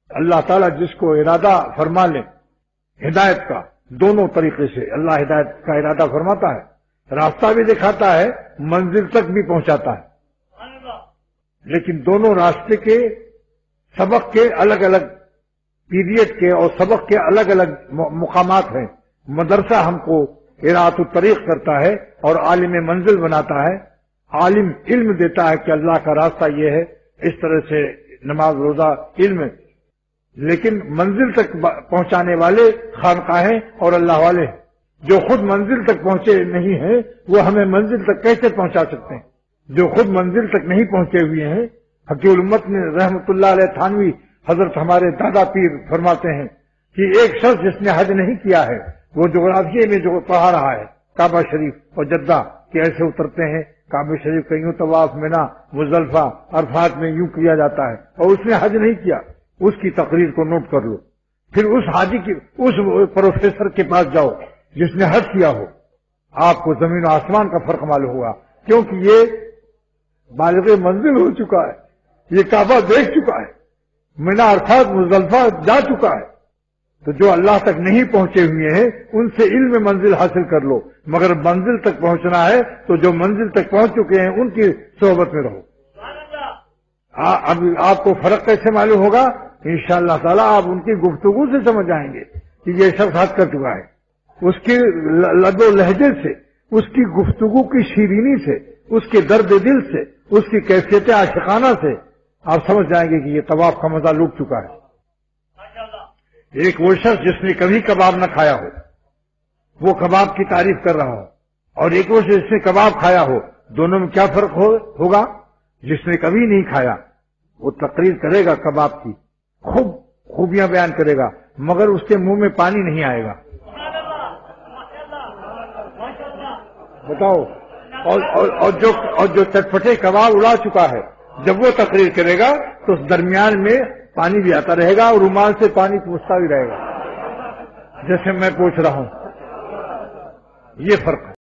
اللہ تعالیٰ جس کو ارادہ فرما لے ہدایت کا، دونوں طریقے سے اللہ ہدایت کا ارادہ فرماتا ہے، راستہ بھی دکھاتا ہے، منزل تک بھی پہنچاتا ہے، لیکن دونوں راستے کے سبق کے الگ الگ پیریڈ کے اور سبق کے الگ الگ مقامات ہیں۔ مدرسہ ہم کو ارادۃ الطریق کرتا ہے اور عالم منزل بناتا ہے، عالم علم دیتا ہے کہ اللہ کا راستہ یہ ہے، اس طرح سے نماز روزہ علم، لیکن منزل تک پہنچانے والے خانقاہیں اور اللہ والے ہیں۔ جو خود منزل تک پہنچے نہیں ہیں وہ ہمیں منزل تک کیسے پہنچا سکتے ہیں؟ جو خود منزل تک نہیں پہنچے ہوئے ہیں، حقیق الامت نے رحمت اللہ علیہ تھانوی حضرت ہمارے دادا پیر فرماتے ہیں کہ ایک شخص جس نے حج نہیں کیا ہے وہ جغرافیے میں جو پڑھا رہا ہے کعبہ شریف اور جدہ کہ ایسے اترتے ہیں، کعبہ شریف کا یوں طواف، منا، مزدلفہ، عرفات میں یوں کیا جاتا ہے، اور اس نے حج نہیں کیا، اس کی تقریر کو نوٹ کر لو، پھر اس حاجی کی اس پروفیسر کے پاس جاؤ جس نے حج کیا ہو، آپ کو زمین و آسمان کا فرق معلوم ہوگا، کیونکہ یہ بالغ منزل ہو چکا ہے، یہ کعبہ دیکھ چکا ہے، منا، عرفات، مزدلفہ جا چکا ہے۔ تو جو اللہ تک نہیں پہنچے ہوئے ہیں ان سے علم منزل حاصل کر لو، مگر منزل تک پہنچنا ہے تو جو منزل تک پہنچ چکے ہیں ان کی صحبت میں رہو۔ اب آپ کو فرق کیسے معلوم ہوگا؟ انشاءاللہ تعالی آپ ان کی گفتگو سے سمجھ آئیں گے کہ یہ شخص حج کر چکا ہے، اس کی لد و لہجے سے، اس کی گفتگو کی شیرینی سے، اس کے درد دل سے، اس کی کیفیت عاشقانہ سے آپ سمجھ جائیں گے کہ یہ طواف کا مزہ لوٹ چکا ہے۔ ایک وہ شخص جس نے کبھی کباب نہ کھایا ہو وہ کباب کی تعریف کر رہا ہو، اور ایک وہ شخص جس نے کباب کھایا ہو، دونوں میں کیا فرق ہوگا؟ جس نے کبھی نہیں کھایا وہ تقریر کرے گا کباب کی، خوبیاں بیان کرے گا، مگر اس کے منہ میں پانی نہیں آئے گا۔ بتاؤ، اور جو چٹپٹے کباب اڑا چکا ہے جب وہ تقریر کرے گا تو اس درمیان میں پانی بھی آتا رہے گا اور رومال سے پانی پوچھتا بھی رہے گا، جیسے میں پوچھ رہا ہوں۔ یہ فرق ہے۔